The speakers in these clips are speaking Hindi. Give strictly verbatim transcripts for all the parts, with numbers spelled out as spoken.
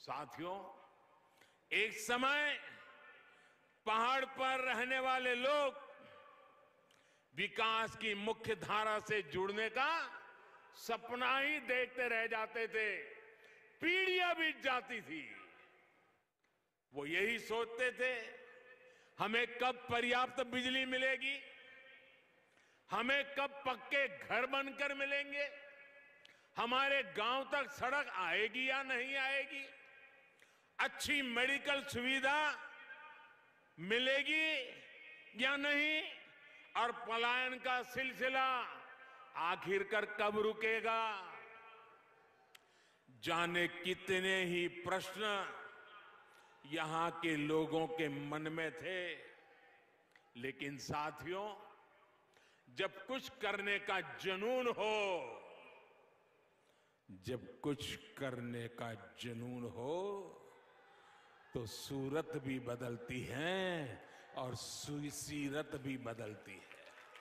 साथियों, एक समय पहाड़ पर रहने वाले लोग विकास की मुख्य धारा से जुड़ने का सपना ही देखते रह जाते थे। पीढ़ियां बीत जाती थी, वो यही सोचते थे हमें कब पर्याप्त बिजली मिलेगी, हमें कब पक्के घर बनकर मिलेंगे, हमारे गांव तक सड़क आएगी या नहीं आएगी, अच्छी मेडिकल सुविधा मिलेगी या नहीं, और पलायन का सिलसिला आखिरकार कब रुकेगा। जाने कितने ही प्रश्न यहां के लोगों के मन में थे। लेकिन साथियों, जब कुछ करने का जुनून हो, जब कुछ करने का जुनून हो तो सूरत भी बदलती है और सीरत भी बदलती है।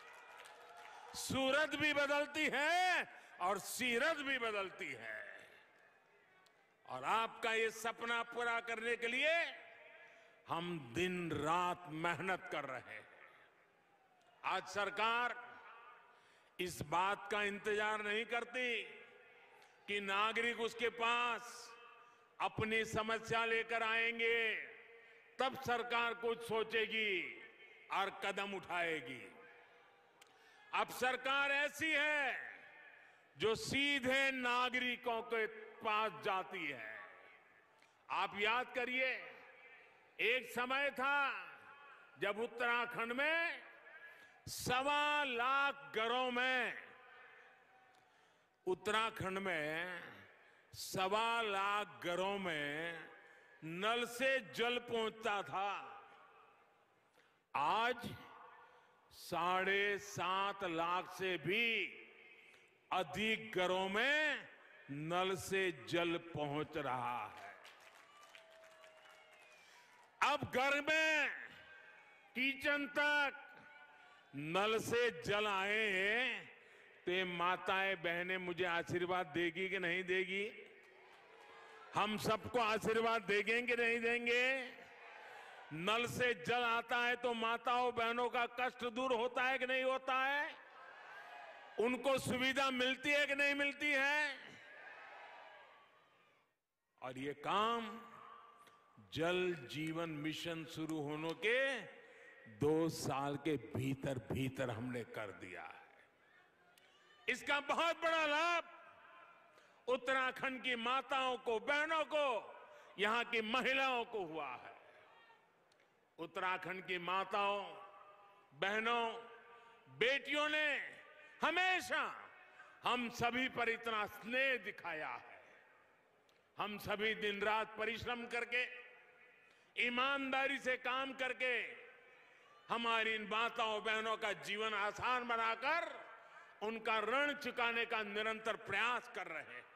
सूरत भी बदलती है और सीरत भी बदलती है। और आपका ये सपना पूरा करने के लिए हम दिन रात मेहनत कर रहे हैं। आज सरकार इस बात का इंतजार नहीं करती कि नागरिक उसके पास अपनी समस्या लेकर आएंगे तब सरकार कुछ सोचेगी और कदम उठाएगी। अब सरकार ऐसी है जो सीधे नागरिकों के पास जाती है। आप याद करिए, एक समय था जब उत्तराखंड में सवा लाख घरों में उत्तराखंड में सवा लाख घरों में नल से जल पहुंचता था। आज साढ़े सात लाख से भी अधिक घरों में नल से जल पहुंच रहा है। अब घर में किचन तक नल से जल आए हैं तो ये माताएं बहनें मुझे आशीर्वाद देगी कि नहीं देगी? हम सबको आशीर्वाद देंगे कि नहीं देंगे? नल से जल आता है तो माताओं बहनों का कष्ट दूर होता है कि नहीं होता है? उनको सुविधा मिलती है कि नहीं मिलती है? और ये काम जल जीवन मिशन शुरू होने के दो साल के भीतर भीतर हमने कर दिया है। इसका बहुत बड़ा लाभ उत्तराखंड की माताओं को, बहनों को, यहां की महिलाओं को हुआ है। उत्तराखंड की माताओं, बहनों, बेटियों ने हमेशा हम सभी पर इतना स्नेह दिखाया है। हम सभी दिन रात परिश्रम करके, ईमानदारी से काम करके हमारी इन माताओं बहनों का जीवन आसान बनाकर उनका ऋण चुकाने का निरंतर प्रयास कर रहे हैं।